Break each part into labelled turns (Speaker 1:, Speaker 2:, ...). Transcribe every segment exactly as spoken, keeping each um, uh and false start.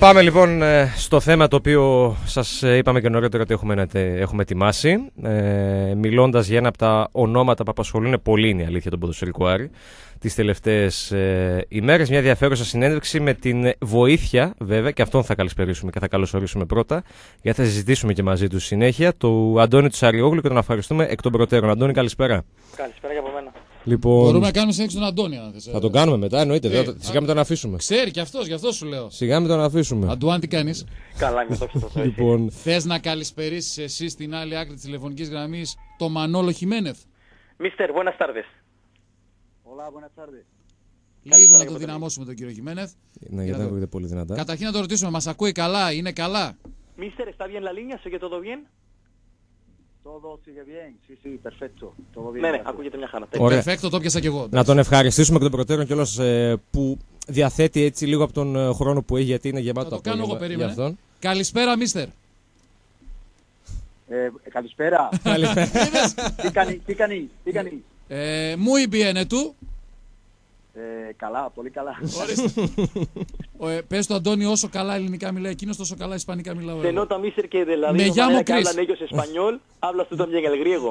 Speaker 1: Πάμε λοιπόν στο θέμα το οποίο σας είπαμε και νωρίτερα ότι έχουμε, έχουμε ετοιμάσει. Ε, μιλώντας για ένα από τα ονόματα που απασχολούν πολύ, είναι η αλήθεια, τον ποδοσφαιρικό Άρη τις τελευταίες ε, ημέρες. Μια ενδιαφέρουσα συνέντευξη με την βοήθεια, βέβαια, και αυτόν θα καλησπερίσουμε και θα καλωσορίσουμε πρώτα, γιατί θα συζητήσουμε και μαζί του συνέχεια, του Αντώνη του Σαριόγλου, και τον ευχαριστούμε εκ των προτέρων. Αντώνη, καλησπέρα.
Speaker 2: Καλησπέρα και από μένα.
Speaker 3: Λοιπόν, μπορούμε να κάνουμε συνέχεια τον Αντώνη, αν θες.
Speaker 1: Θα τον κάνουμε μετά, εννοείται.
Speaker 3: Ε,
Speaker 1: Σιγά με τον αφήσουμε.
Speaker 3: Ξέρει κι αυτός, γι' αυτό σου λέω.
Speaker 1: Σιγά με τον αφήσουμε.
Speaker 3: Αντουάν, τι κάνεις?
Speaker 2: Καλά, είμαι το ξέρω.
Speaker 1: Λοιπόν,
Speaker 3: θες να καλησπερίσεις εσύ στην άλλη άκρη της τηλεφωνικής γραμμής το Μανόλο Χιμένεθ?
Speaker 2: Μίστερ, buenas tardes.
Speaker 4: Hola, buenas tardes.
Speaker 3: Λίγο να το δυναμώσουμε τον κύριο Χιμένεθ.
Speaker 1: Ναι, γιατί δεν ακούγεται πολύ δυνατά.
Speaker 3: Καταρχήν να το ρωτήσουμε, μας ακούει καλά, είναι καλά?
Speaker 2: Μίστερ, ¿está bien la línea? ¿Sigue todo bien?
Speaker 4: Todo sigue bien, sí, sí, perfecto. Todo bien.
Speaker 2: Ναι, ναι, ακούγεται μια χαρά.
Speaker 1: Ωραία.
Speaker 3: Perfecto, το πιάσα κι εγώ.
Speaker 1: Να τον ευχαριστήσουμε εκ των προτέρων κιόλας ε, που διαθέτει έτσι λίγο από τον ε, χρόνο που έχει, γιατί είναι γεμάτο
Speaker 3: Θα το κάνω εγώ, περίμενε.
Speaker 1: για αυτόν.
Speaker 3: Καλησπέρα, Μίστερ.
Speaker 4: Ε, καλησπέρα.
Speaker 1: Καλησπέρα.
Speaker 4: Τι κάνει, τι κάνει, τι κάνει.
Speaker 3: Ε, muy bien, ε, του.
Speaker 4: Ε, καλά, πολύ καλά.
Speaker 3: Ε, πες του Αντώνη, όσο καλά ελληνικά μιλάει εκείνος, τόσο καλά ισπανικά μιλάω
Speaker 2: Se
Speaker 3: εγώ.
Speaker 2: nota, Mister, que de la
Speaker 3: Me
Speaker 2: misma
Speaker 3: llamo
Speaker 2: manera que
Speaker 3: Chris.
Speaker 2: hablan ellos español, hablas tú también el griego.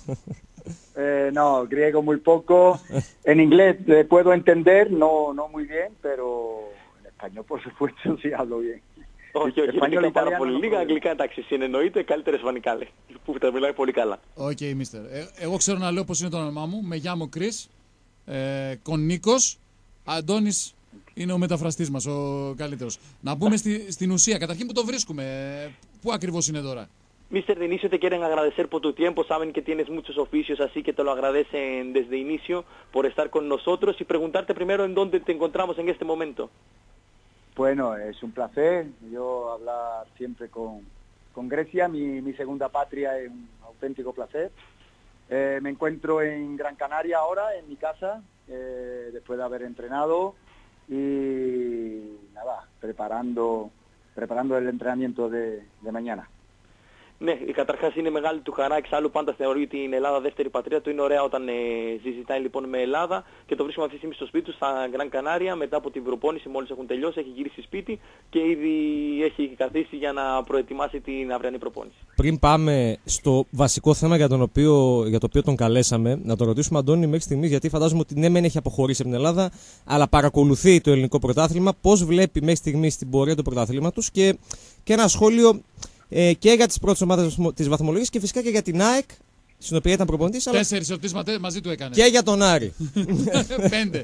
Speaker 4: Eh, no, griego muy poco. En inglés le puedo entender, no, no muy bien, pero en español, por supuesto, sí hablo bien.
Speaker 2: Όχι, όχι,
Speaker 4: Español,
Speaker 2: είναι πάρα
Speaker 4: italiano,
Speaker 2: πολύ
Speaker 4: no
Speaker 2: λίγα.
Speaker 4: puedo.
Speaker 2: Αγγλικά, εντάξει, συνεννοείται, καλύτερα ισπανικά λέει. Που τα μιλάει πολύ καλά.
Speaker 3: Οκ, okay, Μίστερ. Ε, εγώ ξέρω να λέω πώς είναι το όνομά μου. Με llamo Chris. Ε, Κονίκος. Αντώνης είναι ο μεταφραστής μας, ο καλύτερος. Να μπούμε στη, στην ουσία. Καταρχήν που το βρίσκουμε. Ε, πού ακριβώς είναι τώρα?
Speaker 2: Mister, de inicio te quieren agradecer por tu tiempo, saben que tienes muchos oficios, así que te lo agradecen desde inicio por estar con nosotros y preguntarte primero en dónde te encontramos en este momento.
Speaker 4: Bueno, es un placer yo hablar siempre con, con Grecia, mi, mi segunda patria, es un auténtico placer. Eh, me encuentro en Gran Canaria ahora, en mi casa, eh, después de haber entrenado y nada, preparando, preparando el entrenamiento de, de mañana.
Speaker 2: Ναι, καταρχάς είναι μεγάλη του χαρά, εξάλλου πάντα θεωρεί την Ελλάδα δεύτερη πατρίδα του. Είναι ωραία όταν ε, συζητάει λοιπόν με Ελλάδα και το βρίσκουμε αυτή τη στιγμή στο σπίτι του, στα Γκραν Κανάρια, μετά από την προπόνηση, μόλις έχουν τελειώσει, έχει γυρίσει σπίτι και ήδη έχει καθίσει για να προετοιμάσει την αυριανή προπόνηση.
Speaker 1: Πριν πάμε στο βασικό θέμα για, τον οποίο, για το οποίο τον καλέσαμε, να τον ρωτήσουμε, Αντώνη, μέχρι στιγμής, γιατί φαντάζομαι ότι ναι, μεν έχει αποχωρήσει από την Ελλάδα, αλλά παρακολουθεί το ελληνικό πρωτάθλημα. Πώς βλέπει μέχρι στιγμής την πορεία του πρωταθλήματος και, και ένα σχόλιο ε, και για τις πρώτες ομάδες της βαθμολογίας και φυσικά και για την ΑΕΚ, στην οποία ήταν προπονητής.
Speaker 3: Τέσσερις ερωτήσεις μαζί του έκανε.
Speaker 1: Και για τον Άρη.
Speaker 3: Πέντε.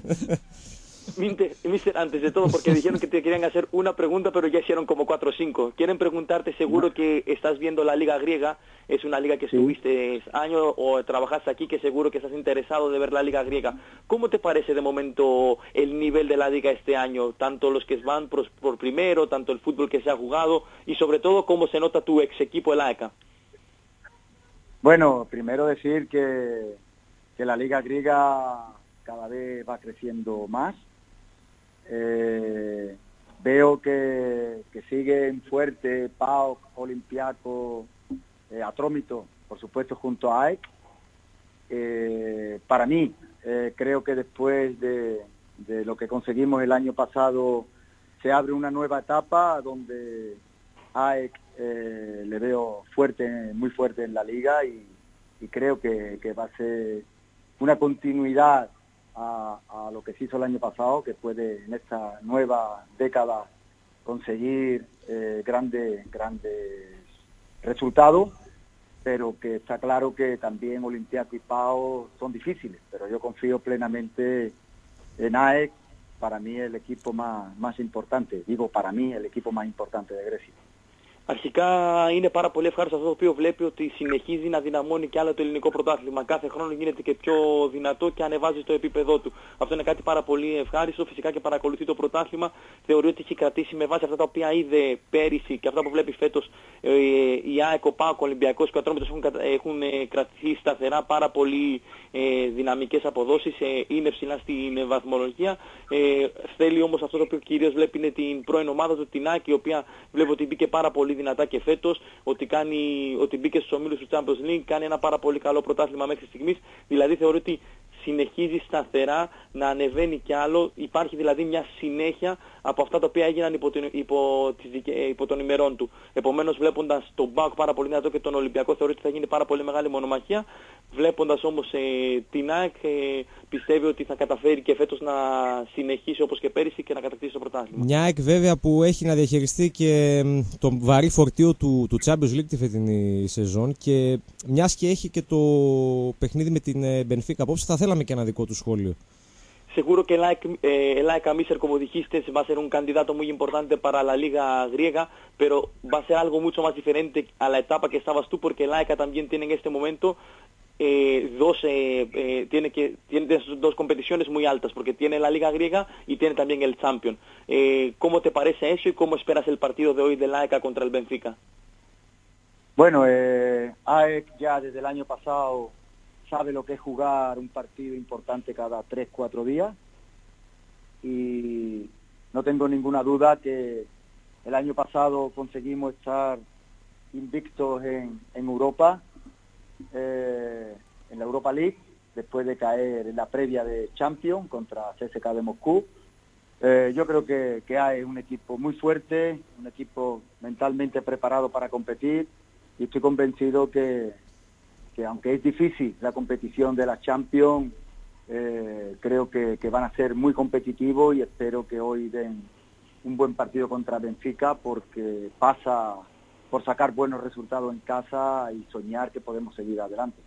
Speaker 2: Mister, antes de todo, porque dijeron que te querían hacer una pregunta, pero ya hicieron como cuatro o cinco. Quieren preguntarte, seguro que estás viendo la Liga Griega, es una liga que estuviste años o trabajaste aquí, que seguro que estás interesado de ver la Liga Griega. ¿Cómo te parece de momento el nivel de la Liga este año? Tanto los que van por, por primero, tanto el fútbol que se ha jugado y sobre todo cómo se nota tu ex equipo, el A E C A.
Speaker 4: Bueno, primero decir que, que la Liga Griega cada vez va creciendo más. Eh, veo que, que siguen fuerte P A O K, Olympiacos, eh, Atrómito, por supuesto junto a A E C. Eh, para mí, eh, creo que después de, de lo que conseguimos el año pasado, se abre una nueva etapa donde A E C eh, le veo fuerte, muy fuerte en la liga y, y creo que, que va a ser una continuidad A, a lo que se hizo el año pasado, que puede en esta nueva década conseguir eh, grandes, grandes resultados, pero que está claro que también Olympiacos y P A O son difíciles, pero yo confío plenamente en A E C, para mí el equipo más, más importante, digo para mí el equipo más importante de Grecia.
Speaker 2: Αρχικά είναι πάρα πολύ ευχάριστο αυτό το οποίο βλέπει ότι συνεχίζει να δυναμώνει και άλλο το ελληνικό πρωτάθλημα. Κάθε χρόνο γίνεται και πιο δυνατό και ανεβάζει το επίπεδό του. Αυτό είναι κάτι πάρα πολύ ευχάριστο. Φυσικά και παρακολουθεί το πρωτάθλημα. Θεωρεί ότι έχει κρατήσει με βάση αυτά τα οποία είδε πέρυσι και αυτά που βλέπει φέτος ε, η ΑΕΚ, ο ΠΑΟΚ, ο Ολυμπιακός και ο Ατρόμητος έχουν, έχουν ε, κρατηθεί σταθερά πάρα πολύ ε, δυναμικές αποδόσεις. Ε, είναι ψηλά στην βαθμολογία. Ε, θέλει όμως αυτό το οποίο κυρίως βλέπει είναι την πρώην ομάδα του, την ΑΕΚ, η οποία βλέπει ότι μπήκε πάρα πολύ δυνατά και φέτος, ότι, κάνει, ότι μπήκε στους ομίλους του Champions League, κάνει ένα πάρα πολύ καλό πρωτάθλημα μέχρι στιγμής. Δηλαδή θεωρεί ότι συνεχίζει σταθερά να ανεβαίνει κι άλλο. Υπάρχει δηλαδή μια συνέχεια από αυτά τα οποία έγιναν υπό, την, υπό, τις, υπό των ημερών του. Επομένως, βλέποντας τον ΠΑΟΚ πάρα πολύ δυνατό και τον Ολυμπιακό, θεωρώ ότι θα γίνει πάρα πολύ μεγάλη μονομαχία. Βλέποντας όμως ε, την ΑΕΚ, ε, πιστεύει ότι θα καταφέρει και φέτος να συνεχίσει όπως και πέρυσι και να κατακτήσει το πρωτάθλημα.
Speaker 1: Μια ΑΕΚ βέβαια που έχει να διαχειριστεί και το βαρύ φορτίο του, του Champions League τη φετινή σεζόν, και μιας και έχει και το παιχνίδι με την Benfica απόψε, θα θέλαμε και ένα δικό του σχόλιο.
Speaker 2: Seguro que el A E C, eh, el A E C, a Miser, como dijiste, va a ser un candidato muy importante para la liga griega, pero va a ser algo mucho más diferente a la etapa que estabas tú, porque el A E C también tiene en este momento eh, dos, eh, eh, tiene, que, tiene dos competiciones muy altas, porque tiene la liga griega y tiene también el Champions. Eh, ¿Cómo te parece eso y cómo esperas el partido de hoy del A E C contra el Benfica?
Speaker 4: Bueno, eh, A E C ya desde el año pasado sabe lo que es jugar un partido importante cada tres, cuatro días, y no tengo ninguna duda que el año pasado conseguimos estar invictos en, en Europa, eh, en la Europa League, después de caer en la previa de Champions contra C S K de Moscú. Eh, yo creo que, que A E C es un equipo muy fuerte, un equipo mentalmente preparado para competir, y estoy convencido que que aunque es difícil la competición de la Champions, eh, creo que, que van a ser muy competitivos, y espero que hoy den un buen partido contra Benfica, porque pasa por sacar buenos resultados en casa y soñar que podemos seguir adelante.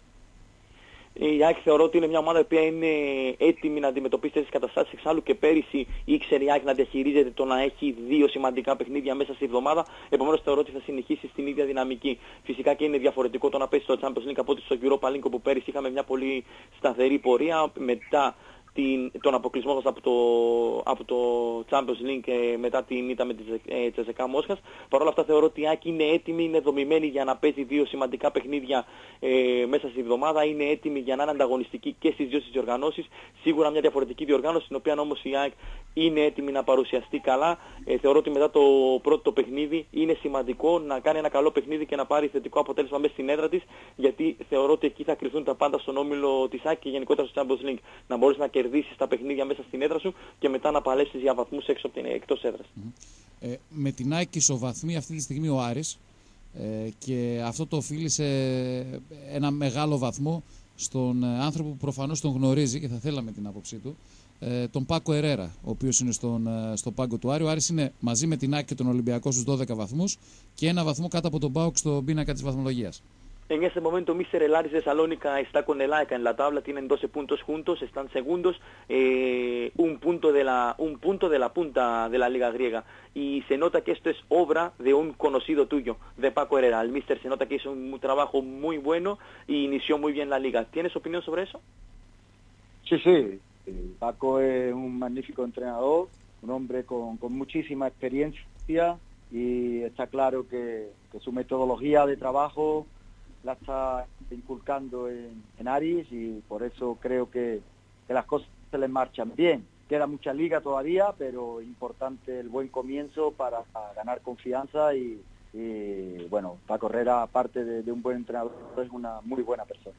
Speaker 2: Η ΑΕΚ θεωρώ ότι είναι μια ομάδα που είναι έτοιμη να αντιμετωπίσει τέτοιες καταστάσεις. Εξάλλου και πέρυσι ήξερε η ΑΕΚ να διαχειρίζεται το να έχει δύο σημαντικά παιχνίδια μέσα στη εβδομάδα. Επομένως θεωρώ ότι θα συνεχίσει στην ίδια δυναμική. Φυσικά και είναι διαφορετικό το να πέσει στο Champions League από ότι στο Europa League, όπου πέρυσι είχαμε μια πολύ σταθερή πορεία μετά την, τον αποκλεισμό μας από το, από το Champions League και μετά την ήττα με τη Τσεσεκά Μόσχας. Παρ' όλα αυτά θεωρώ ότι η ΑΕΚ είναι έτοιμη, είναι δομημένη για να παίζει δύο σημαντικά παιχνίδια ε, μέσα στη εβδομάδα, είναι έτοιμη για να είναι ανταγωνιστική και στις δύο τις διοργανώσεις. Σίγουρα μια διαφορετική διοργάνωση, στην οποία όμως η ΑΕΚ είναι έτοιμη να παρουσιαστεί καλά. Ε, θεωρώ ότι μετά το πρώτο το παιχνίδι είναι σημαντικό να κάνει ένα καλό παιχνίδι και να πάρει θετικό αποτέλεσμα μέσα στην έδρα της, γιατί θεωρώ ότι εκεί θα κρυφθούν τα πάντα στον όμιλο της ΑΕΚ και γενικότερα στο Champions League. Να μπορείς να κερδίσεις τα παιχνίδια μέσα στην έδρα σου και μετά να παλέψεις για βαθμούς έξω από την, εκτός έδρας.
Speaker 3: Mm-hmm. Ε, με την ΑΕΚ ισοβαθμεί αυτή τη στιγμή ο Άρης, ε, και αυτό το οφείλει σε ένα μεγάλο βαθμό στον άνθρωπο που προφανώς τον γνωρίζει και θα θέλαμε την άποψή του, ε, τον Πάκο Ερέρα, ο οποίος είναι στον, στο πάγκο του Άρη. Ο Άρης είναι μαζί με την ΑΕΚ και τον Ολυμπιακό στους δώδεκα βαθμούς και ένα βαθμό κάτω από τον ΠΑΟΚ στον πίνακα της βαθμολογίας.
Speaker 2: En ese momento Mister El Aris de Salónica está con el A E C en la tabla, tienen doce puntos juntos, están segundos, eh, un, punto de la, un punto de la punta de la liga griega. Y se nota que esto es obra de un conocido tuyo, de Paco Herrera. El Mister se nota que hizo un trabajo muy bueno y inició muy bien la liga. ¿Tienes opinión sobre eso?
Speaker 4: Sí, sí. Paco es un magnífico entrenador, un hombre con, con muchísima experiencia, y está claro que, que su metodología de trabajo la está inculcando en, en Aris, y por eso creo que, que las cosas se les marchan bien. Queda mucha liga todavía, pero importante el buen comienzo para ganar confianza, y, y bueno, Paco Herrera, aparte de, de un buen entrenador, es una muy buena persona.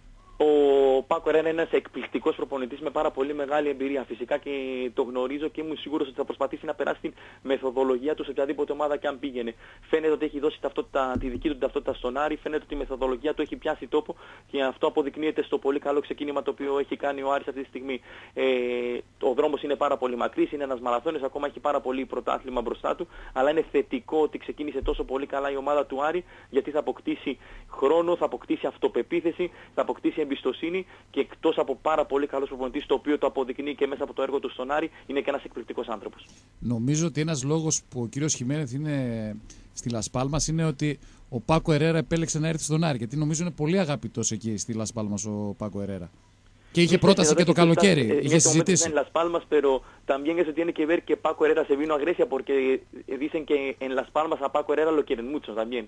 Speaker 2: Ο Πάκο Ερέρα είναι ένας εκπληκτικός προπονητής με πάρα πολύ μεγάλη εμπειρία. Φυσικά και το γνωρίζω και ήμουν σίγουρος ότι θα προσπαθήσει να περάσει την μεθοδολογία του σε οποιαδήποτε ομάδα και αν πήγαινε. Φαίνεται ότι έχει δώσει ταυτότητα, τη δική του ταυτότητα στον Άρη, φαίνεται ότι η μεθοδολογία του έχει πιάσει τόπο, και αυτό αποδεικνύεται στο πολύ καλό ξεκίνημα το οποίο έχει κάνει ο Άρης αυτή τη στιγμή. Ε, ο δρόμος είναι πάρα πολύ μακρύς, είναι ένας μαραθώνιος, ακόμα έχει πάρα πολύ πρωτάθλημα μπροστά του, αλλά είναι θετικό ότι ξεκίνησε τόσο πολύ καλά η ομάδα του Άρη, γιατί θα αποκτήσει χρόνο, θα αποκτήσει αυτοπεποίθηση, θα αποκτήσει εμπιστοσύνη, και εκτός από πάρα πολύ καλός προπονητής, το οποίο το αποδεικνύει και μέσα από το έργο του στον Άρη, είναι και ένας εκπληκτικός άνθρωπος.
Speaker 3: Νομίζω ότι ένας λόγος που ο κύριος Χιμένεθ είναι στη Λας Πάλμας είναι ότι ο Πάκο Ερέρα επέλεξε να έρθει στον Άρη, γιατί νομίζω είναι πολύ αγαπητός εκεί στη Λας Πάλμας ο Πάκο Ερέρα. Και είχε πρόταση και το καλοκαίρι, είχε συζητήσει.
Speaker 2: En Las Palmas, pero también eso tiene que ver que Paco Herrera se vino a Grecia, porque dicen que en Las Palmas a Paco Herrera lo quieren mucho también.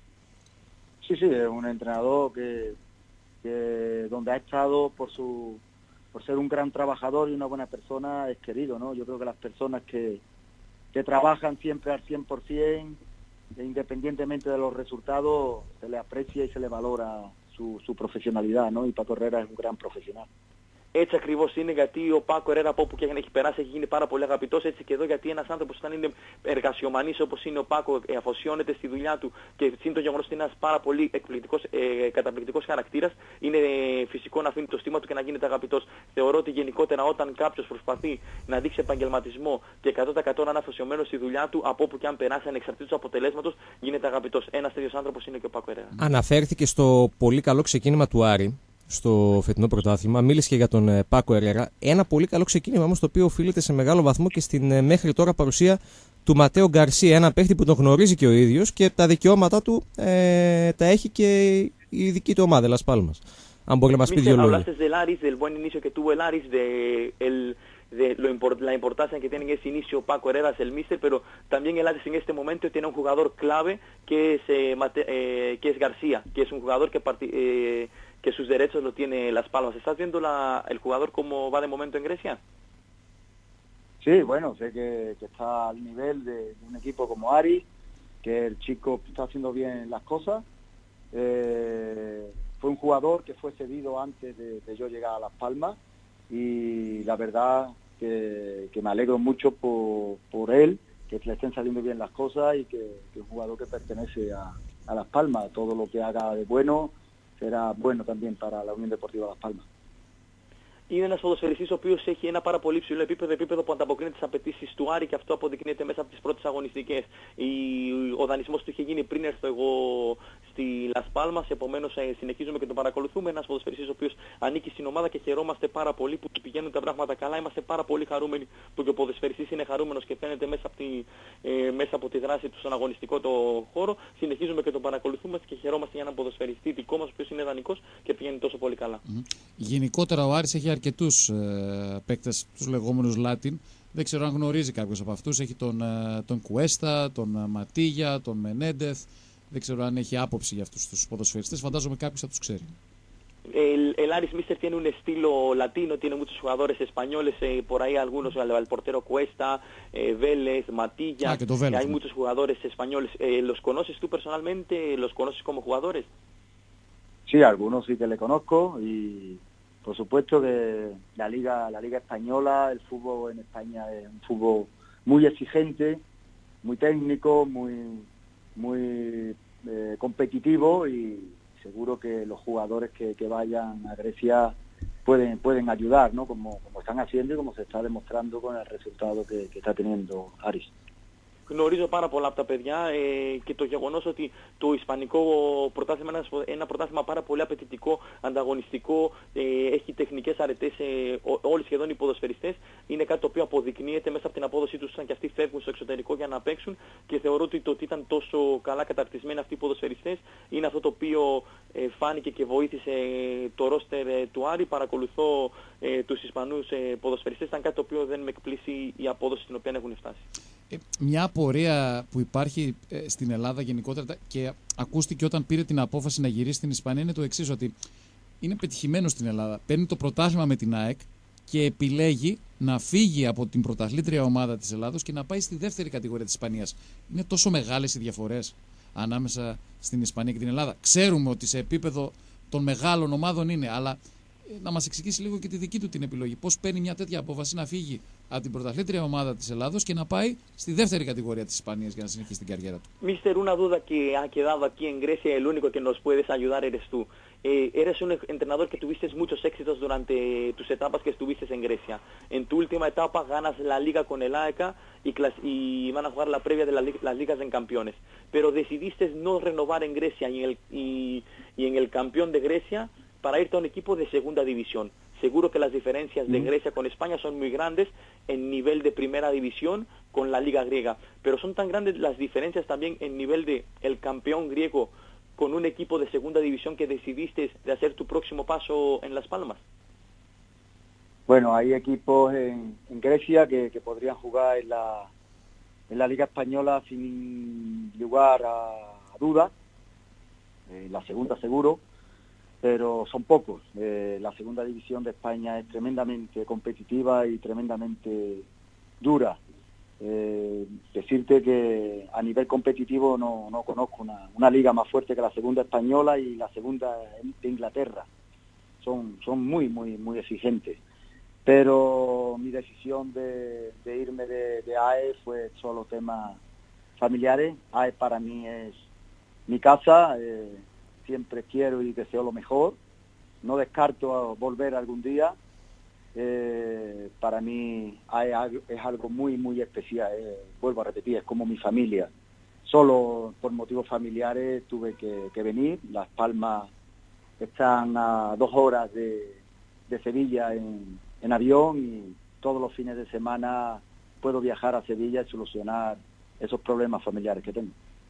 Speaker 4: Sí, sí, es un entrenador que que donde ha estado por su por ser un gran trabajador y una buena persona es querido, ¿no? Yo creo que las personas que, que trabajan siempre al cien por ciento, independientemente de los resultados, se le aprecia y se le valora su, su profesionalidad, ¿no? Y Paco Herrera es un gran profesional.
Speaker 2: Έτσι ακριβώς είναι, γιατί ο Πάκο Ερέρα από όπου και έχει περάσει έχει γίνει πάρα πολύ αγαπητός. Έτσι και εδώ, γιατί ένας άνθρωπος όταν είναι εργασιομανής όπως είναι ο Πάκο, ε, αφοσιώνεται στη δουλειά του και σύν το γεγονός ότι είναι ένας πάρα πολύ εκπληκτικός, ε, καταπληκτικός χαρακτήρας, είναι ε, φυσικό να αφήνει το στίγμα του και να γίνεται αγαπητός. Θεωρώ ότι γενικότερα όταν κάποιος προσπαθεί να δείξει επαγγελματισμό και εκατό τοις εκατό να είναι αφοσιωμένος στη δουλειά του, από όπου και αν περάσει ανεξαρτήτως του αποτελέσματος, γίνεται αγαπητός. Ένας τέτοιος άνθρωπος είναι και ο Πάκο Ερέρα.
Speaker 1: Αναφέρθηκε στο πολύ καλό ξεκίνημα του Άρη στο φετινό πρωτάθλημα, μίλησε και για τον ε, Πάκο Ερέρα. Ένα πολύ καλό ξεκίνημα όμως, το οποίο οφείλεται σε μεγάλο βαθμό και στην ε, μέχρι τώρα παρουσία του Ματέο Γκαρσία, ένα παίχτη που τον γνωρίζει και ο ίδιος και τα δικαιώματα του ε, τα έχει και η δική του ομάδα, Las Palmas. Αν μπορεί να μας πει δύο λόγια.
Speaker 2: Hablaste del Aris, del buen inicio que tuvo el Aris, de, el, de lo import, la importancia que tiene en ese inicio Paco Herrera, el míster, pero también el Aris en este momento tiene un jugador clave que es, eh, Mate, eh, que es García, que es un jugador que, parti, eh, que sus derechos lo tiene Las Palmas. ¿Estás viendo la, el jugador cómo va de momento en Grecia?
Speaker 4: Sí, bueno, sé que, que está al nivel de, de un equipo como Aris, que el chico está haciendo bien las cosas. Eh, fue un jugador que fue cedido antes de, de yo llegar a Las Palmas y la verdad que, que me alegro mucho por, por él, que le estén saliendo bien las cosas y que, que es un jugador que pertenece a, a Las Palmas. Todo lo que haga de bueno será bueno también para la Unión Deportiva Las Palmas.
Speaker 2: Είναι ένας ποδοσφαιριστής ο οποίος έχει ένα πάρα πολύ ψηλό επίπεδο, επίπεδο που ανταποκρίνεται στις απαιτήσεις του Άρη και αυτό αποδεικνύεται μέσα από τις πρώτες αγωνιστικές. Η, ο δανεισμός του είχε γίνει πριν έρθω εγώ στη Las Palmas, επομένως ε, συνεχίζουμε και τον παρακολουθούμε. Ένας ποδοσφαιριστής ο οποίος ανήκει στην ομάδα και χαιρόμαστε πάρα πολύ που του πηγαίνουν τα πράγματα καλά. Είμαστε πάρα πολύ χαρούμενοι που και ο ποδοσφαιριστής είναι χαρούμενος και φαίνεται μέσα από τη, ε, μέσα από τη δράση του στον αγωνιστικό το χώρο. Συνεχίζουμε και τον παρακολουθούμε και χαιρόμαστε για έναν ποδοσφαιριστή δικό μας ο οποίος είναι δανεικός και πηγαίνει τόσο πολύ καλά.
Speaker 3: Mm-hmm. Γενικότερα ο Άρης έχει αρκετούς ε, παίκτες, τους λεγόμενους Latin. Δεν ξέρω αν γνωρίζει κάποιος από αυτούς. Έχει τον, ε, τον Κουέστα, τον ε, Ματίγια, τον Μενέντεθ. Δεν ξέρω αν έχει άποψη για αυτούς τους ποδοσφαιριστές. Φαντάζομαι κάποιος θα τους ξέρει.
Speaker 2: El, el Aris Mister tiene un estilo latino, tiene muchos jugadores españoles, eh, por ahí algunos, el, el portero Cuesta, eh, Vélez, Matilla,
Speaker 3: ah, que Vélez,
Speaker 2: hay
Speaker 3: ¿no?
Speaker 2: muchos jugadores españoles. Eh, ¿Los conoces tú personalmente? ¿Los conoces como jugadores?
Speaker 4: Sí, algunos sí que le conozco y por supuesto que la liga, la liga española, el fútbol en España es un fútbol muy exigente, muy técnico, muy, muy eh, competitivo y seguro que los jugadores que, que vayan a Grecia pueden, pueden ayudar, ¿no? Como, como están haciendo y como se está demostrando con el resultado que, que está teniendo Aris.
Speaker 2: Γνωρίζω πάρα πολλά από τα παιδιά ε, και το γεγονός ότι το ισπανικό πρωτάθλημα είναι ένα πρωτάθλημα πάρα πολύ απαιτητικό, ανταγωνιστικό, ε, έχει τεχνικές αρετές ε, όλοι σχεδόν οι ποδοσφαιριστές, είναι κάτι το οποίο αποδεικνύεται μέσα από την απόδοσή τους όταν και αυτοί φεύγουν στο εξωτερικό για να παίξουν και θεωρώ ότι το ότι ήταν τόσο καλά καταρτισμένοι αυτοί οι ποδοσφαιριστές είναι αυτό το οποίο ε, φάνηκε και βοήθησε το ρόστερ ε, του Άρη. Παρακολουθώ ε, τους Ισπανούς ε, ποδοσφαιριστές, ήταν κάτι το οποίο δεν με εκπλήσει η απόδοση στην οποία έχουν φτάσει.
Speaker 3: Μια απορία που υπάρχει στην Ελλάδα γενικότερα και ακούστηκε όταν πήρε την απόφαση να γυρίσει στην Ισπανία είναι το εξής, ότι είναι πετυχημένο στην Ελλάδα. Παίρνει το πρωτάθλημα με την ΑΕΚ και επιλέγει να φύγει από την πρωταθλήτρια ομάδα της Ελλάδος και να πάει στη δεύτερη κατηγορία της Ισπανίας. Είναι τόσο μεγάλες οι διαφορές ανάμεσα στην Ισπανία και την Ελλάδα. Ξέρουμε ότι σε επίπεδο των μεγάλων ομάδων είναι, αλλά να μας εξηγήσει λίγο και τη δική του την επιλογή. Πώς παίρνει μια τέτοια απόφαση να φύγει από την πρωταθλήτρια ομάδα της Ελλάδος και να πάει στη δεύτερη κατηγορία της Ισπανίας για να συνεχίσει την καριέρα του.
Speaker 2: Mister, una duda que ha quedado aquí en Grecia, el único que nos puedes ayudar eres tú. Eh, eres un entrenador que tuviste muchos éxitos durante tus etapas que estuviste en Grecia. En tu última etapa ganas la liga con el A E K y, y van a jugar la previa de la, las ligas en campeones. Pero decidiste no renovar en Grecia y en el, y, y en el campeón de Grecia para irte a un equipo de segunda división. Seguro que las diferencias de Grecia con España son muy grandes en nivel de primera división con la liga griega, pero son tan grandes las diferencias también en nivel de el campeón griego con un equipo de segunda división que decidiste de hacer tu próximo paso en Las Palmas.
Speaker 4: Bueno, hay equipos en, en Grecia que, que podrían jugar en la, en la liga española sin lugar a, a duda, en la segunda seguro, pero son pocos. Eh, la segunda división de España es tremendamente competitiva y tremendamente dura. Eh, decirte que a nivel competitivo no, no conozco una, una liga más fuerte que la segunda española y la segunda de Inglaterra. son, son muy, muy, muy exigentes. Pero mi decisión de, de irme de, de A E fue solo temas familiares. A E para mí es mi casa, eh, siempre quiero y deseo lo mejor. No descarto volver algún día. Eh, para mí A E es algo muy, muy especial. Eh. Vuelvo a repetir, es como mi familia. Solo por motivos familiares tuve que, que venir. Las Palmas están a dos horas de, de Sevilla en, en avión y todos los fines de semana puedo viajar a Sevilla y solucionar esos problemas familiares que tengo.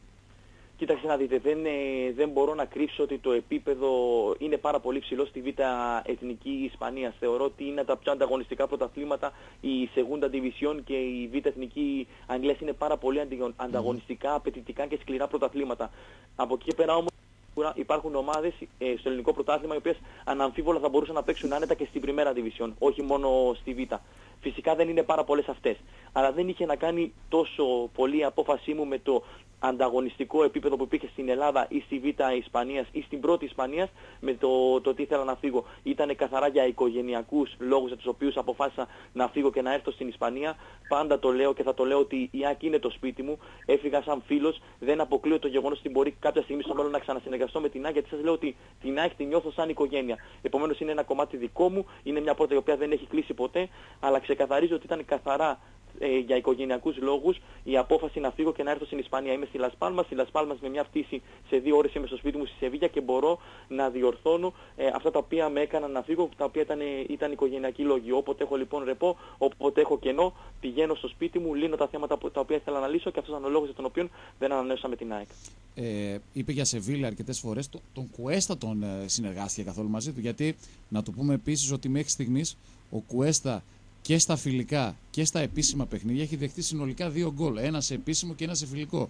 Speaker 2: Κοίταξε να δείτε, δεν, δεν μπορώ να κρύψω ότι το επίπεδο είναι πάρα πολύ ψηλό στη Β' Εθνική Ισπανία. Θεωρώ ότι είναι τα πιο ανταγωνιστικά πρωταθλήματα, η Segunda División και η Β' Εθνική Αγγλίας είναι πάρα πολύ ανταγωνιστικά, απαιτητικά και σκληρά πρωταθλήματα. Από εκεί και πέρα όμως υπάρχουν ομάδες ε, στο ελληνικό πρωτάθλημα οι οποίες αναμφίβολα θα μπορούσαν να παίξουν άνετα και στην Primera División, όχι μόνο στη Β'. Φυσικά δεν είναι πάρα πολλές αυτές. Αλλά δεν είχε να κάνει τόσο πολύ η απόφασή μου με το ανταγωνιστικό επίπεδο που υπήρχε στην Ελλάδα ή στη Β' Ισπανίας ή στην πρώτη Ισπανίας με το, το τι ήθελα να φύγω. Ήταν καθαρά για οικογενειακούς λόγους για τους οποίους αποφάσισα να φύγω και να έρθω στην Ισπανία. Πάντα το λέω και θα το λέω ότι η ΑΕΚ είναι το σπίτι μου. Έφυγα σαν φίλος. Δεν αποκλείω το γεγονός ότι μπορεί κάποια στιγμή στο μέλλον να ξανασυνεργαστώ με την ΑΕΚ, γιατί σας λέω ότι την ΑΕΚ τη νιώθω σαν οικογένεια. Επομένως είναι ένα κομμάτι δικό μου. Είναι μια πόρτα η οποία δεν έχει κλείσει ποτέ, αλλά ξεκαθαρίζω ότι ήταν καθαρά ε, για οικογενειακούς λόγους η απόφαση να φύγω και να έρθω στην Ισπανία. Είμαι στη Las Palmas, στη Las Palmas με μια πτήση σε δύο ώρες είμαι στο σπίτι μου στη Σεβίγια και μπορώ να διορθώνω ε, αυτά τα οποία με έκαναν να φύγω, τα οποία ήταν, ήταν οικογενειακοί λόγοι. Όποτε έχω λοιπόν ρεπό, όποτε έχω κενό, πηγαίνω στο σπίτι μου, λύνω τα θέματα τα οποία ήθελα να λύσω και αυτός ήταν ο λόγος για τον οποίο δεν ανανέωσα με την ΑΕΚ.
Speaker 3: Ε, είπε για Σεβίλα αρκετές φορές, τον, τον Κουέστα τον ε, συνεργάστηκε καθόλου μαζί του, γιατί να το πούμε επίσης ότι μέχρι στιγμής ο Κουέστα και στα φιλικά και στα επίσημα παιχνίδια έχει δεχτεί συνολικά δύο γκολ. Ένα σε επίσημο και ένα σε φιλικό.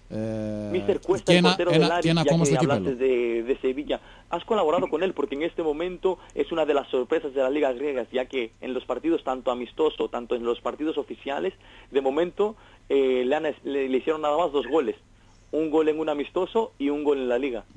Speaker 2: Mister Cuesta,
Speaker 3: και
Speaker 2: el
Speaker 3: ένα,
Speaker 2: portero
Speaker 3: ένα,
Speaker 2: del Aris,
Speaker 3: και ένα
Speaker 2: ya
Speaker 3: ακόμα
Speaker 2: que
Speaker 3: στο
Speaker 2: hablaste
Speaker 3: κύπελλο.
Speaker 2: de, de Sevilla, has colaborado con él porque en este momento es una de las sorpresas de la Liga Griega, ya que en los partidos tanto amistosos, tanto en los partidos oficiales, de momento eh, le, han, le, le hicieron nada más dos goles. Un gol en un amistoso y un gol en la Liga.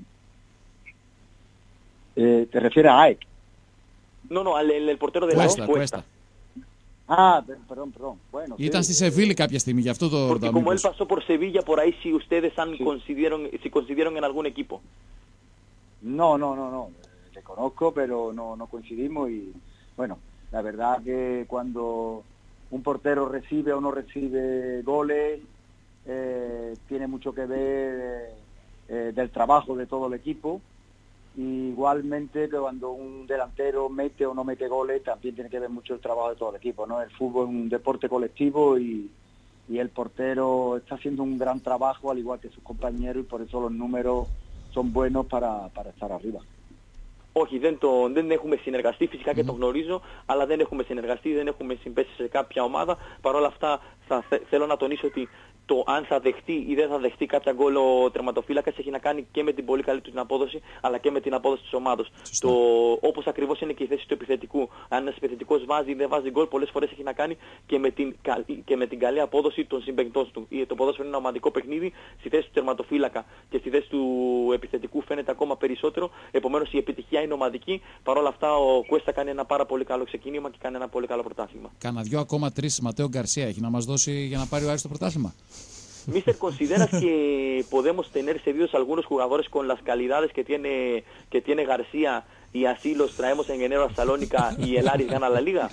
Speaker 4: Eh, ¿Te refieres a Ike?
Speaker 2: No, no, al el, el portero de
Speaker 3: Cuesta,
Speaker 2: la
Speaker 3: Cuesta.
Speaker 4: Ah, perdón, perdón. Bueno,
Speaker 3: Ήταν
Speaker 4: sí,
Speaker 3: στη Σεβίλη κάποια στιγμή, γι' αυτό το
Speaker 2: Porque
Speaker 3: το
Speaker 2: como él
Speaker 3: αμήκος.
Speaker 2: pasó por Sevilla, por ahí si ustedes han
Speaker 4: Sí.
Speaker 2: coincidieron, si coincidieron en algún equipo.
Speaker 4: No, no, no, no. Le conozco, pero no, no coincidimos y bueno, la verdad que cuando un portero recibe o no recibe goles, eh, tiene mucho que ver eh, eh, del trabajo de todo el equipo. Y igualmente que cuando un delantero mete o no mete goles, también tiene que ver mucho el trabajo de todo el equipo, ¿no? El fútbol es un deporte colectivo y, y el portero está haciendo un gran trabajo al igual que sus compañeros y por eso los números son buenos para, para estar arriba.
Speaker 2: Όχι, δεν, το, δεν έχουμε συνεργαστεί, φυσικά και το γνωρίζω, αλλά δεν έχουμε συνεργαστεί, δεν έχουμε συμπέσει σε κάποια ομάδα. Παρ' όλα αυτά θα, θέλω να τονίσω ότι το αν θα δεχτεί ή δεν θα δεχτεί κάποια γκολ ο τερματοφύλακας έχει να κάνει και με την πολύ καλή του την απόδοση, αλλά και με την απόδοση της ομάδας. Το, όπως ακριβώς είναι και η θέση του επιθετικού. Αν ένας επιθετικός βάζει ή δεν βάζει γκολ, πολλές φορές έχει να κάνει και με την, και με την καλή απόδοση των συμπαικτών του. Το ποδόσφαιρο είναι ένα ομαδικό παιχνίδι, στη θέση του τερματοφύλακα και στη θέση του επιθετικού φαίνεται ακόμα περισσότερο. Επομένως η επιτυχία είναι ομαδική. Παρ' όλα αυτά ο Κουέστα κάνει ένα πάρα πολύ καλό ξεκίνημα και κάνει ένα πολύ καλό πρωτάθλημα.
Speaker 3: Κάνα δυο ακόμα τρεις Ματέο Γκαρσία έχει να μας δώσει για να πάρει ο Άρης το πρωτάθλημα.
Speaker 2: Mister, ¿consideras que podemos tener cedidos algunos jugadores con las calidades que tiene, que tiene García y así los traemos en enero a Salónica y el Aris gana la Liga?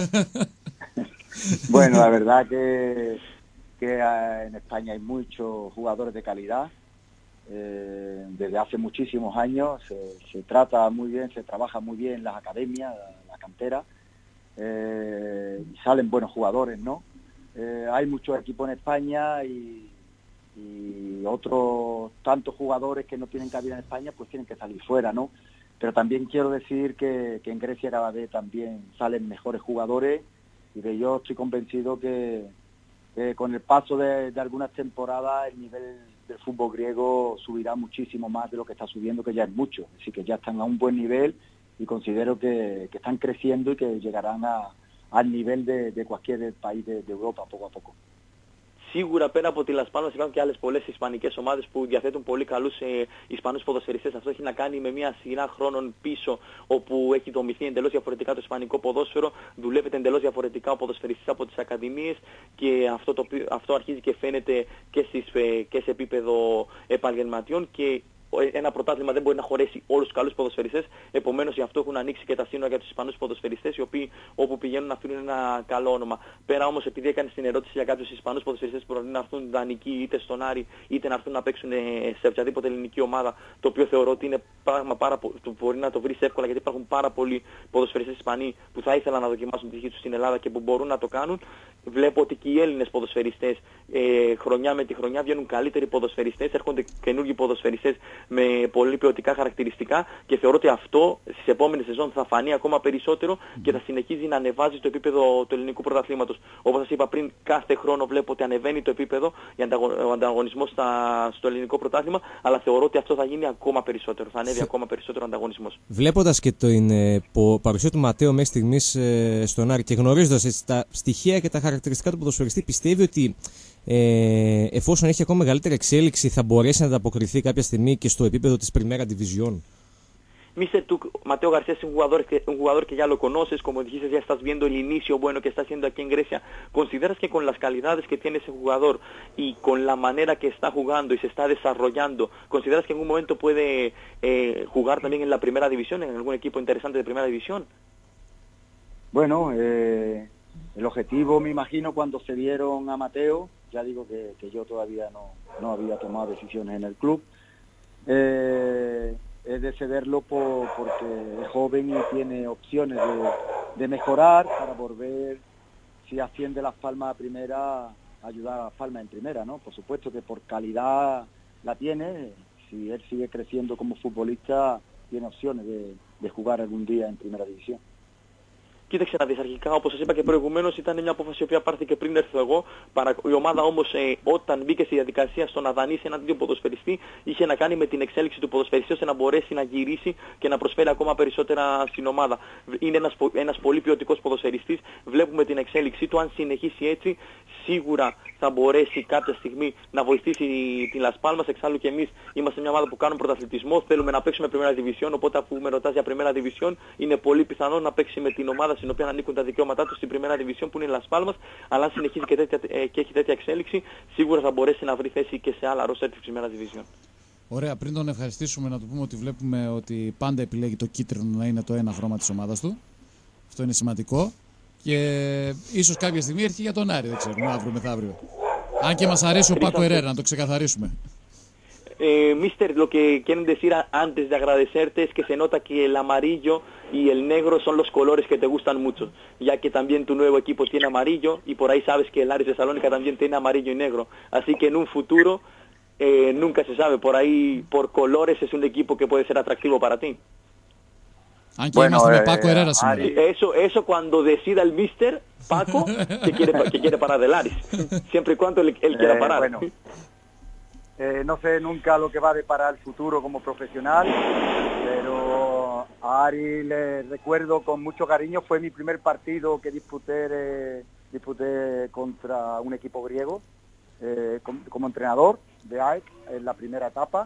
Speaker 4: Bueno, la verdad que, que en España hay muchos jugadores de calidad. Eh, desde hace muchísimos años se, se trata muy bien, se trabaja muy bien en las academias, la, la cantera, eh, y salen buenos jugadores, ¿no? Eh, hay muchos equipos en España y, y otros tantos jugadores que no tienen cabida en España pues tienen que salir fuera, ¿no? Pero también quiero decir que, que en Grecia cada vez también salen mejores jugadores y que yo estoy convencido que, que con el paso de, de algunas temporadas el nivel del fútbol griego subirá muchísimo más de lo que está subiendo, que ya es mucho. Así que ya están a un buen nivel y considero que, que están creciendo y que llegarán a al nivel de, de cualquier país de, de Europa poco a poco.
Speaker 2: Σίγουρα πέρα από τη Las Palmas υπάρχουν και άλλες πολλές ισπανικές ομάδες που διαθέτουν πολύ καλούς ε, Ισπανούς ποδοσφαιριστές. Αυτό έχει να κάνει με μια σειρά χρόνων πίσω, όπου έχει δομηθεί εντελώς διαφορετικά το ισπανικό ποδόσφαιρο, δουλεύεται εντελώς διαφορετικά ο ποδοσφαιριστής από τις ακαδημίες και αυτό, το, αυτό αρχίζει και φαίνεται και, στις, και σε επίπεδο επαγγελματιών και ένα πρωτάθλημα δεν μπορεί να χωρέσει όλους τους καλούς ποδοσφαιριστές. Επομένως, γι' αυτό έχουν ανοίξει και τα σύνορα για τους Ισπανούς ποδοσφαιριστές, οι οποίοι όπου πηγαίνουν να αφήνουν ένα καλό όνομα. Πέρα όμως, επειδή έκανε την ερώτηση για κάποιους Ισπανούς ποδοσφαιριστές που μπορεί να έρθουν δανεικοί είτε στον Άρη είτε να έρθουν να παίξουν σε οποιαδήποτε ελληνική ομάδα, το οποίο θεωρώ ότι είναι πράγμα πάρα που μπορεί να το βρει εύκολα, γιατί υπάρχουν πάρα πολλοί ποδοσφαιριστές Ισπανοί που θα ήθελαν να δοκιμάσουν τη τύχη τους στην Ελλάδα και που μπορούν να το κάνουν. Βλέπω ότι και οι Έλληνες ποδοσφαιριστές ε, χρονιά με τη χρονιά βγαίνουν καλύτεροι ποδοσφαιριστές, έρχονται καινούργιοι ποδοσφαιριστές με πολύ ποιοτικά χαρακτηριστικά και θεωρώ ότι αυτό στις επόμενες σεζόν θα φανεί ακόμα περισσότερο και θα συνεχίζει να ανεβάζει το επίπεδο του ελληνικού πρωταθλήματος. Όπως σας είπα πριν, κάθε χρόνο βλέπω ότι ανεβαίνει το επίπεδο, ο ανταγωνισμός στα, στο ελληνικό πρωτάθλημα, αλλά θεωρώ ότι αυτό θα γίνει ακόμα περισσότερο, θα ανέβει ακόμα περισσότερο ο ανταγωνισμός.
Speaker 1: Βλέποντας και την ε, παρουσία του Ματέο μέχρι στιγμής ε, στον Άρη και γνωρίζοντας τα στοιχεία και τα χαρακτηριστικά του ποδοσφαιριστή, πιστεύει ότι Ε, εφόσον έχει ακόμα μεγαλύτερη εξέλιξη θα μπορέσει να ανταποκριθεί κάποια στιγμή και στο επίπεδο της Primera División?
Speaker 2: Mister, tú, Mateo García es un jugador, que, un jugador que ya lo conoces, como dijiste, ya estás viendo el inicio bueno que está haciendo aquí en Grecia. ¿Consideras que con las calidades que tiene ese jugador y con la manera que está jugando y se está desarrollando, consideras que en un momento puede eh, jugar también en la Primera División, en algún equipo interesante de Primera División?
Speaker 4: Bueno, eh, el objetivo, me imagino, cuando se dieron a Mateo, ya digo que, que yo todavía no, no había tomado decisiones en el club, eh, es de cederlo por, porque es joven y tiene opciones de, de mejorar para volver, si asciende Las Palmas a primera, ayudar a Las Palmas en primera, ¿no? Por supuesto que por calidad la tiene, si él sigue creciendo como futbolista, tiene opciones de, de jugar algún día en primera división.
Speaker 2: Κοίταξε να δεις, αρχικά όπως σας είπα και προηγουμένως ήταν μια απόφαση η οποία πάρθηκε πριν έρθω εγώ. Η ομάδα όμως ε, όταν μπήκε στη διαδικασία στο να δανείσει έναν τέτοιο ποδοσφαιριστή είχε να κάνει με την εξέλιξη του ποδοσφαιριστή ώστε να μπορέσει να γυρίσει και να προσφέρει ακόμα περισσότερα στην ομάδα. Είναι ένας, ένας πολύ ποιοτικός ποδοσφαιριστής, βλέπουμε την εξέλιξή του, αν συνεχίσει έτσι σίγουρα θα μπορέσει κάποια στιγμή να βοηθήσει την Las Palmas. Εξάλλου και εμείς είμαστε μια ομάδα που κάνουμε πρωταθλητισμό, θέλουμε να παίξουμε Primera División, οπότε αφού με ρωτάς για Primera División είναι πολύ πιθανό να παίξει με την ομάδα στην οποία ανήκουν τα δικαιώματά του στην Primera División που είναι η Las Palmas, αλλά αν συνεχίζει και, τέτοια, και έχει τέτοια εξέλιξη σίγουρα θα μπορέσει να βρει θέση και σε άλλα ρόστερ της Primera División.
Speaker 3: Ωραία, πριν τον ευχαριστήσουμε να του πούμε ότι βλέπουμε ότι πάντα επιλέγει το κίτρινο να είναι το ένα χρώμα της ομάδας του. Αυτό είναι σημαντικό. Και ίσως κάποια στιγμή έρθει για τον Άρη, δεν ξέρουμε, αύριο μεθαύριο. Αν και μας αρέσει ο Πάκο Ερέρα, να το ξεκαθαρίσουμε.
Speaker 2: Eh, Mister, lo que quieren decir antes de agradecerte es que se nota que el amarillo y el negro son los colores que te gustan mucho, ya que también tu nuevo equipo tiene amarillo y por ahí sabes que el Aris de Salónica también tiene amarillo y negro. Así que en un futuro, eh, nunca se sabe, por ahí por colores es un equipo que puede ser atractivo para ti.
Speaker 3: Αν και bueno, είμαστε ε, με Πάκο Ερέρα σήμερα.
Speaker 2: Eso, eso cuando decida el Mister Paco que quiere, que quiere parar del Aris, siempre y cuando él, él quiera parar.
Speaker 4: Eh, bueno. Eh, no sé nunca lo que va a deparar el futuro como profesional, pero a Ari le recuerdo con mucho cariño. Fue mi primer partido que disputé, eh, disputé contra un equipo griego eh, como, como entrenador de A E K en la primera etapa.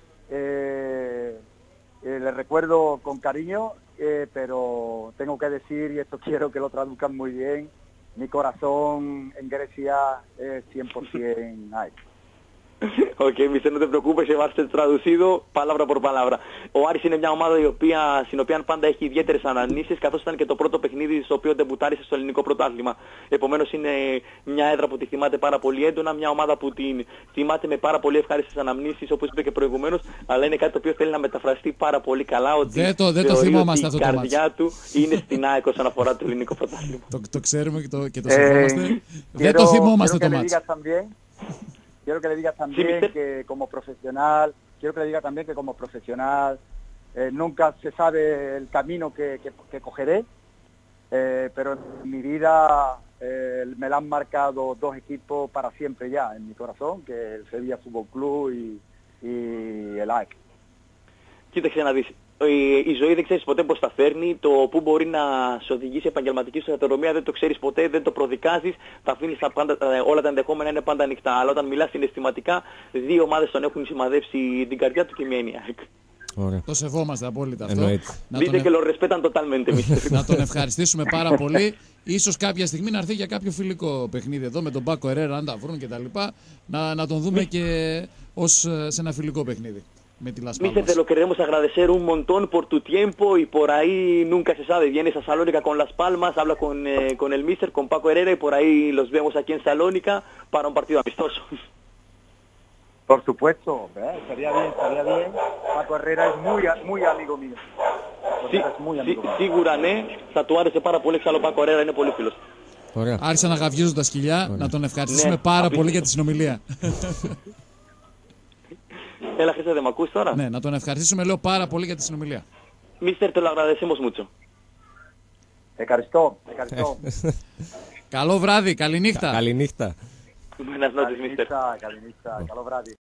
Speaker 4: Eh, eh, le recuerdo con cariño, eh, pero tengo que decir, y esto quiero que lo traduzcan muy bien, mi corazón en Grecia es cien por ciento A E K.
Speaker 2: Ok, Mister, no te preocupes, va a ser traducido palabra por palabra. Ο Άρης είναι μια ομάδα η οποία, στην οποία πάντα έχει ιδιαίτερες αναμνήσεις, καθώς ήταν και το πρώτο παιχνίδι στο οποίο ντεμπουτάρισε στο ελληνικό πρωτάθλημα. Επομένως είναι μια έδρα που τη θυμάται πάρα πολύ έντονα, μια ομάδα που την θυμάται με πάρα πολύ ευχάριστες αναμνήσεις, όπως είπε και προηγουμένως, αλλά είναι κάτι το οποίο θέλει να μεταφραστεί πάρα πολύ καλά, ότι
Speaker 3: δεν το, δεν το θυμόμαστε αυτό
Speaker 2: η καρδιά του είναι στην ΑΕΚ όσον αφορά το ελληνικό πρωτάθλημα.
Speaker 3: το, το ξέρουμε και το, και το θυμόμαστε. Ε, δεν το θυμόμαστε το μάτς.
Speaker 4: Quiero que le digas también sí, que como profesional, quiero que le diga también que como profesional eh, nunca se sabe el camino que, que, que cogeré, eh, pero en mi vida eh, me la han marcado dos equipos para siempre ya en mi corazón, que es el Sevilla Fútbol Club y, y el A E K.
Speaker 2: Κοίταξε να δεις, η, η ζωή δεν ξέρεις ποτέ πώς τα φέρνει, το που μπορεί να σε οδηγήσει επαγγελματική σου σταδιοδρομία δεν το ξέρεις ποτέ, δεν το προδικάζεις, τα αφήνεις τα πάντα, όλα τα ενδεχόμενα είναι πάντα ανοιχτά. Αλλά όταν μιλάς συναισθηματικά, δύο ομάδες τον έχουν σημαδεύσει την καρδιά του και μία είναι η ΑΕΚ.
Speaker 3: Ωραία. Το σεβόμαστε απόλυτα αυτό.
Speaker 2: Να Δείτε τον... και lo respetan totalmente.
Speaker 3: Να τον ευχαριστήσουμε πάρα πολύ. Ίσως κάποια στιγμή να έρθει για κάποιο φιλικό παιχνίδι εδώ με τον Πάκο Ερέρα, αν τα βρουν κτλ. Να, να τον δούμε και ως σε ένα φιλικό παιχνίδι.
Speaker 2: Mister, te lo queremos agradecer un montón por tu tiempo y por ahí nunca se sabe, vienes a Salónica con Las Palmas, habla con, eh, con el Mister, con Paco Herrera y por ahí los vemos aquí en Salónica para un partido amistoso.
Speaker 4: Por supuesto, ¿eh? Estaría bien, estaría bien. Paco Herrera es muy, muy amigo mío.
Speaker 2: Sí, sí, σίγουρα ναι, θα του άρεσε πάρα πολύ, εξάλλου ο Πάκο Herrera είναι πολύ φίλος.
Speaker 3: Ωραία. Άρχισαν να γαβγίζουν τα σκυλιά, να τον ευχαριστήσουμε ναι, πάρα πολύ για τη συνομιλία.
Speaker 2: Έλα, Χρήστε, δεν μ' ακούς τώρα?
Speaker 3: Ναι, να τον ευχαριστήσουμε, λέω, πάρα πολύ για τη συνομιλία.
Speaker 2: Mister, te lo agradecemos mucho.
Speaker 4: Ευχαριστώ, ευχαριστώ.
Speaker 3: Καλό βράδυ, καληνύχτα.
Speaker 1: Καληνύχτα.
Speaker 2: Buenas noches, Mister.
Speaker 4: Καληνύχτα, καλό βράδυ.